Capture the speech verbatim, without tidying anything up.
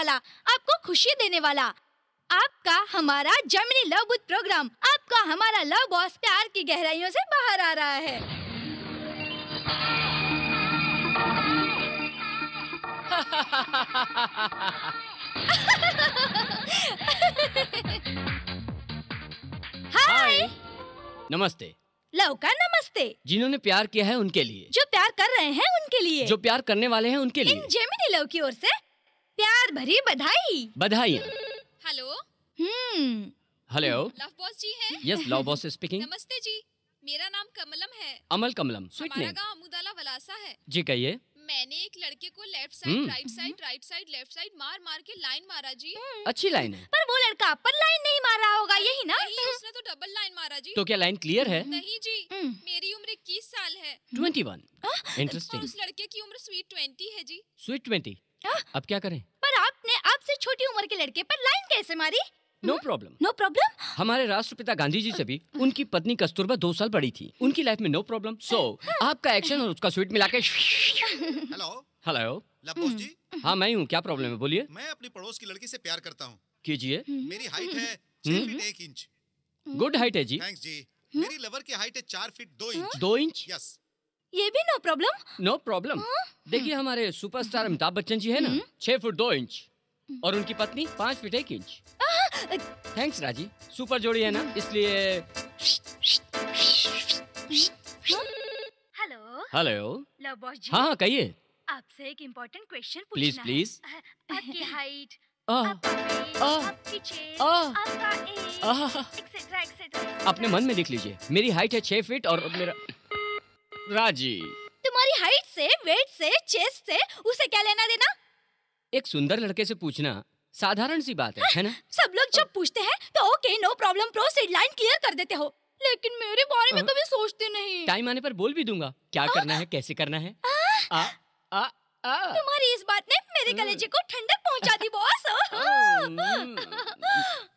वाला, आपको खुशी देने वाला, आपका हमारा जेमिनी लव बूथ प्रोग्राम, आपका हमारा लव बॉस प्यार की गहराइयों से बाहर आ रहा है। हाय, नमस्ते। लव का नमस्ते। जिन्होंने प्यार किया है उनके लिए, जो प्यार कर रहे हैं उनके लिए, जो प्यार करने वाले हैं उनके लिए, इन जेमिनी लव की ओर से प्यार भरी बधाई। बधाइयाँ। Hello. Hmm. Hello. Love boss ji हैं? Yes, love boss speaking. नमस्ते जी, मेरा नाम कमलम है। अमल कमलम, स्वीट हमारा नेम। गांव अमुदाला वलासा है। जी कहिए। मैंने एक लड़के को left side right side right side left side मार मार के लाइन मारा जी। अच्छी लाइन है। पर वो लड़का आप पर लाइन नहीं मार रहा होगा, यही ना? नहीं, उसने तो डबल लाइन मारा जी। तो क्या लाइन क्लियर है? नहीं जी, मेरी उम्र इक्कीस साल है। Twenty one. और इंटरेस्टिंग। उस लड़के की उम्र स्वीट ट्वेंटी है जी। Sweet twenty. अब क्या करें? पर आपने आपसे छोटी उम्र के लड़के पर लाइन कैसे मारी? No problem. No problem. हमारे राष्ट्रपिता गांधी जी से भी उनकी पत्नी कस्तूरबा दो साल बड़ी थी, उनकी लाइफ में नो प्रॉब्लम। सो आपका एक्शन और उसका स्वीट मिला के। Hello. Hello. Love boss ji. हाँ मैं हूँ, क्या प्रॉब्लम है बोलिए। मैं अपनी पड़ोस की लड़की से प्यार करता हूँ। कीजिए। मेरी हाइट है छह फीट एक इंच। गुड हाइट है जी। थैंक्स जी। मेरी लवर की हाइट है चार फीट दो इंच। दो इंच। यस। ये भी नो प्रॉब्लम। No problem. देखिए हमारे सुपरस्टार अमिताभ बच्चन जी है ना, छह फुट दो इंच और उनकी पत्नी पाँच फीट एक इंच। थैंक्स राजी, सुपर जोड़ी है ना, इसलिए। Hello. Hello. Love boss ji. हाँ हाँ कहिए। आपसे एक इम्पोर्टेंट क्वेश्चन पूछना प्लीज है। प्लीज। आपकी हाइट, आह, आपका वेट, आह, आपकी चेस्ट, आह, आपका एज, आह। Etcetera etcetera. अपने मन में लिख लीजिए। मेरी हाइट है छह फीट और मेरा। राजी, तुम्हारी हाइट से, वेट से, चेस्ट से उसे क्या लेना देना? एक सुंदर लड़के से पूछना साधारण सी बात है, है ना? सब लोग जब पूछते हैं तो okay no problem proceed line clear कर देते हो, लेकिन मेरे बारे में कभी सोचते नहीं। टाइम आने पर बोल भी दूंगा क्या करना है, कैसे करना है। आ, आ, आ। तुम्हारी इस बात ने मेरे कलेजे को ठंडक पहुंचा दी बॉस।